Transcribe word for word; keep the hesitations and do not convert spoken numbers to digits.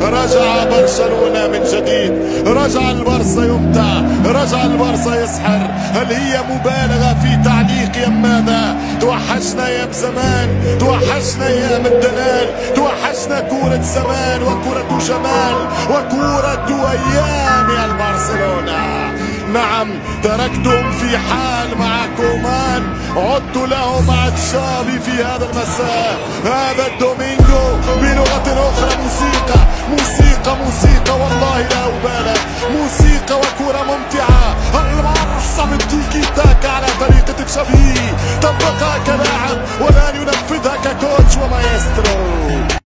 رجع برشلونة من جديد، رجع البارسا يمتع، رجع البارسا يسحر. هل هي مبالغة في تعليق يا ماذا؟ توحشنا ايام زمان، توحشنا ايام الدلال، توحشنا كورة زمان وكورة جمال وكورة ايام يا البرشلونة. نعم تركتم في حال مع كومان، عدت له مع تشافي في هذا المساء، هذا الدومينغو بلغة أخرى. موسيقى موسيقى موسيقى والله لا أبالغ، موسيقى وكرة ممتعة. البارسا بالتيكي تاكا على طريقة تشافي، طبقها كلاعب والآن ينفذها ككوتش ومايسترو.